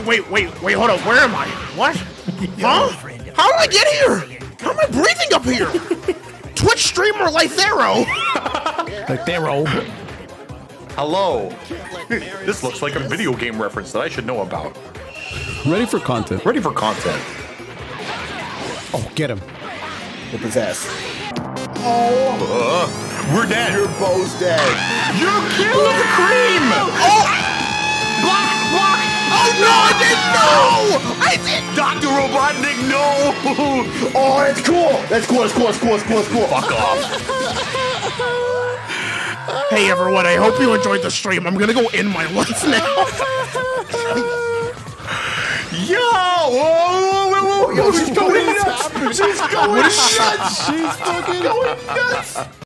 wait, hold up. Where am I? What? Huh? How did I get here? How am I breathing up here? Twitch streamer Lythero. Lythero. Hello. This looks like a video game reference that I should know about. Ready for content. Ready for content. Oh, get him. Whip his ass. Oh, we're dead. You're both dead. You killed the cream. Oh! Block! Oh no, I didn't know! I didn't! Dr. Robotnik, no! Oh, that's cool! That's cool. Fuck off. Hey everyone, I hope you enjoyed the stream. I'm gonna go end my life now. Yo! Whoa! Yo, she's going nuts! She's going nuts! She's fucking going nuts!